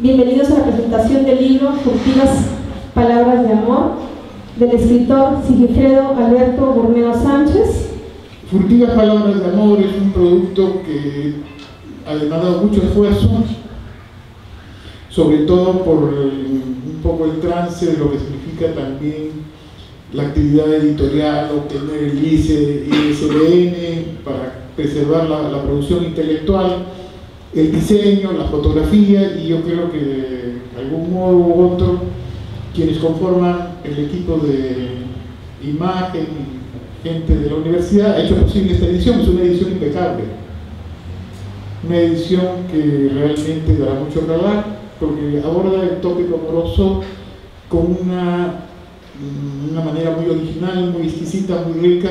Bienvenidos a la presentación del libro Furtivas Palabras de Amor, del escritor Sigifredo Alberto Burneo Sánchez. Furtivas Palabras de Amor es un producto que ha demandado mucho esfuerzo, sobre todo por un poco el trance de lo que significa también la actividad editorial, obtener el ISBN para preservar la producción intelectual, el diseño, la fotografía, y yo creo que de algún modo u otro quienes conforman el equipo de imagen y gente de la universidad ha hecho posible esta edición. Es una edición impecable, una edición que realmente dará mucho que hablar porque aborda el tópico amoroso con una manera muy original, muy exquisita, muy rica.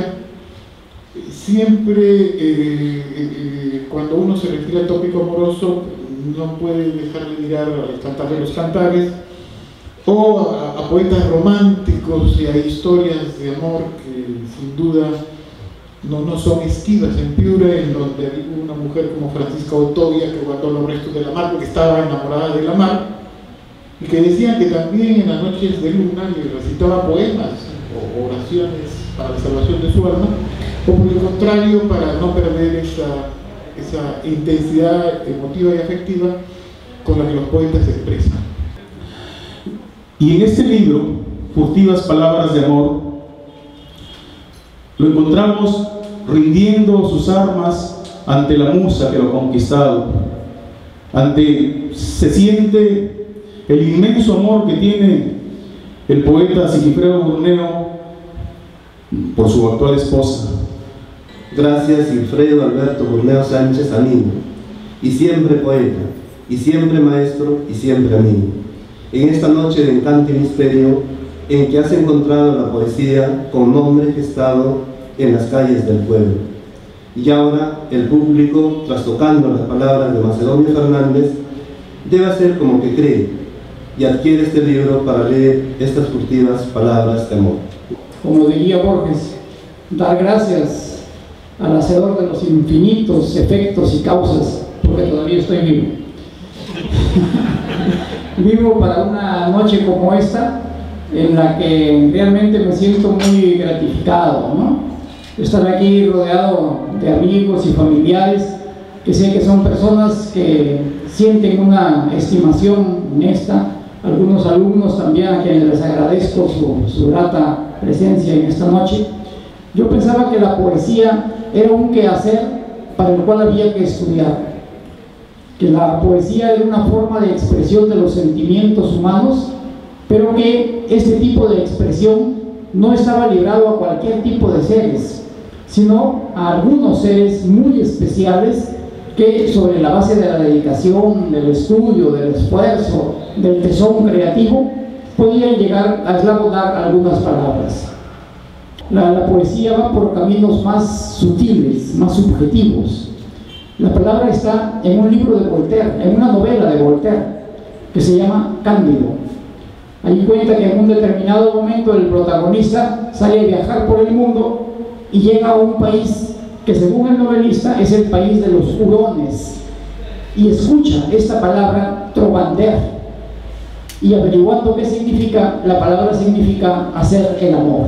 Siempre cuando uno se refiere al tópico amoroso no puede dejar de mirar al Cantar de los Cantares o a poetas románticos y a historias de amor que sin duda no son esquivas en Piura, en donde hay una mujer como Francisca Otovia que guardó los restos de la mar porque estaba enamorada de la mar, y que decían que también en las noches de luna le recitaba poemas o oraciones para la salvación de su alma, o por el contrario, para no perder esa intensidad emotiva y afectiva con la que los poetas se expresan. Y en este libro, Furtivas Palabras de Amor, lo encontramos rindiendo sus armas ante la musa que lo ha conquistado. Se siente el inmenso amor que tiene el poeta Sigifredo Burneo por su actual esposa. Gracias, Sigifredo Alberto Burneo Sánchez, amigo, y siempre poeta, y siempre maestro, y siempre amigo. En esta noche de encanto y misterio, en que has encontrado la poesía con nombre gestado en las calles del pueblo. Y ahora el público, trastocando las palabras de Macedonio Fernández, debe hacer como que cree, y adquiere este libro para leer estas furtivas palabras de amor. Como diría Borges, dar gracias al hacedor de los infinitos efectos y causas, porque todavía estoy vivo. Vivo para una noche como esta, en la que realmente me siento muy gratificado, ¿no? Estar aquí rodeado de amigos y familiares, que sé que son personas que sienten una estimación honesta, algunos alumnos también a quienes les agradezco su grata presencia en esta noche. Yo pensaba que la poesía era un quehacer para el cual había que estudiar, que la poesía era una forma de expresión de los sentimientos humanos, pero que este tipo de expresión no estaba librado a cualquier tipo de seres, sino a algunos seres muy especiales que, sobre la base de la dedicación, del estudio, del esfuerzo, del tesón creativo, podían llegar a eslabonar algunas palabras. La poesía va por caminos más sutiles, más subjetivos. La palabra está en un libro de Voltaire, en una novela de Voltaire, que se llama Cándido. Ahí cuenta que en un determinado momento el protagonista sale a viajar por el mundo y llega a un país que, según el novelista, es el país de los hurones, y escucha esta palabra trovander, y averiguando qué significa, la palabra significa hacer el amor.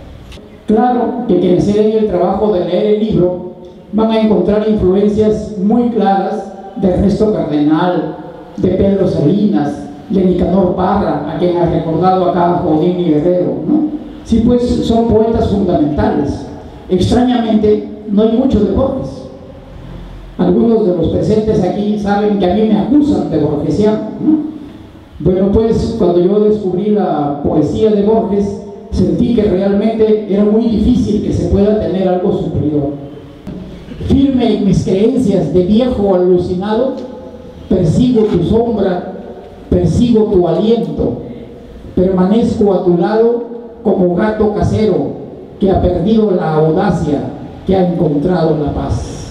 Claro que quienes hagan el trabajo de leer el libro van a encontrar influencias muy claras de Ernesto Cardenal, de Pedro Salinas, de Nicanor Parra, a quien ha recordado acá Jodín y Guerrero, ¿no? Sí, pues son poetas fundamentales. Extrañamente, no hay mucho de Borges. Algunos de los presentes aquí saben que a mí me acusan de borgesiano, ¿no? Bueno, pues cuando yo descubrí la poesía de Borges, sentí que realmente era muy difícil que se pueda tener algo superior. Firme en mis creencias de viejo alucinado, persigo tu sombra, persigo tu aliento, permanezco a tu lado como gato casero que ha perdido la audacia, que ha encontrado la paz.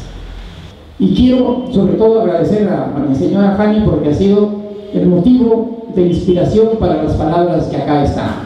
Y quiero sobre todo agradecer a mi señora Jani porque ha sido el motivo de inspiración para las palabras que acá están.